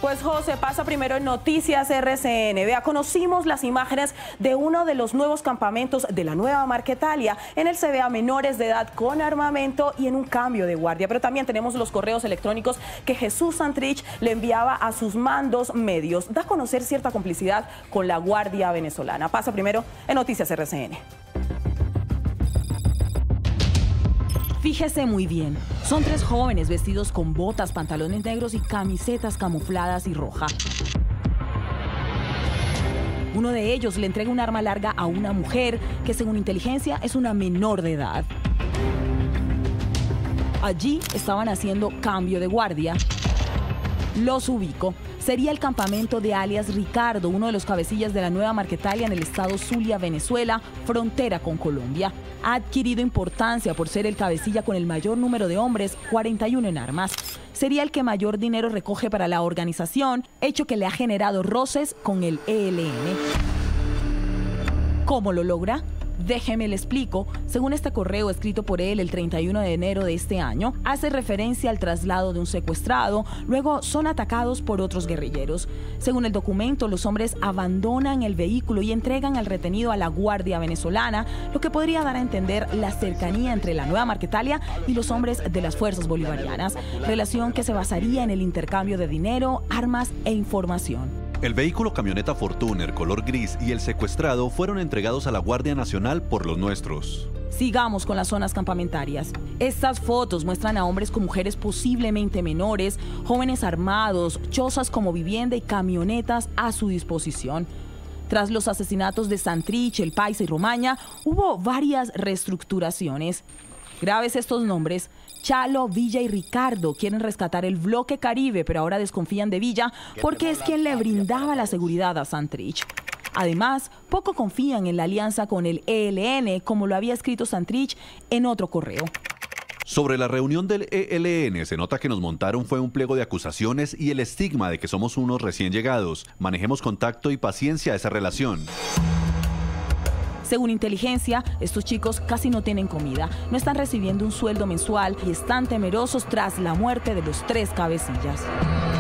Pues José, pasa primero en Noticias RCN. Vea, conocimos las imágenes de uno de los nuevos campamentos de la nueva Marquetalia. En él se ve a menores de edad con armamento y en un cambio de guardia. Pero también tenemos los correos electrónicos que Jesús Santrich le enviaba a sus mandos medios. Da a conocer cierta complicidad con la Guardia venezolana. Pasa primero en Noticias RCN. Fíjese muy bien, son 3 jóvenes vestidos con botas, pantalones negros y camisetas camufladas y roja. Uno de ellos le entrega un arma larga a una mujer que, según inteligencia, es una menor de edad. Allí estaban haciendo cambio de guardia. Los ubico. Sería el campamento de alias Ricardo, uno de los cabecillas de la nueva Marquetalia en el estado Zulia, Venezuela, frontera con Colombia. Ha adquirido importancia por ser el cabecilla con el mayor número de hombres, 41 en armas. Sería el que mayor dinero recoge para la organización, hecho que le ha generado roces con el ELN. ¿Cómo lo logra? Déjeme le explico. Según este correo escrito por él el 31 de enero de este año, hace referencia al traslado de un secuestrado, luego son atacados por otros guerrilleros. Según el documento, los hombres abandonan el vehículo y entregan al retenido a la Guardia venezolana, lo que podría dar a entender la cercanía entre la nueva Marquetalia y los hombres de las fuerzas bolivarianas, relación que se basaría en el intercambio de dinero, armas e información. El vehículo camioneta Fortuner color gris y el secuestrado fueron entregados a la Guardia Nacional por los nuestros. Sigamos con las zonas campamentarias. Estas fotos muestran a hombres con mujeres posiblemente menores, jóvenes armados, chozas como vivienda y camionetas a su disposición. Tras los asesinatos de Santrich, El Paisa y Romaña, hubo varias reestructuraciones. Graves estos nombres: Chalo, Villa y Ricardo quieren rescatar el bloque Caribe, pero ahora desconfían de Villa porque es quien le brindaba la seguridad a Santrich. Además, poco confían en la alianza con el ELN, como lo había escrito Santrich en otro correo. Sobre la reunión del ELN, se nota que nos montaron fue un pliego de acusaciones y el estigma de que somos unos recién llegados. Manejemos con tacto y paciencia esa relación. Según inteligencia, estos chicos casi no tienen comida, no están recibiendo un sueldo mensual y están temerosos tras la muerte de los 3 cabecillas.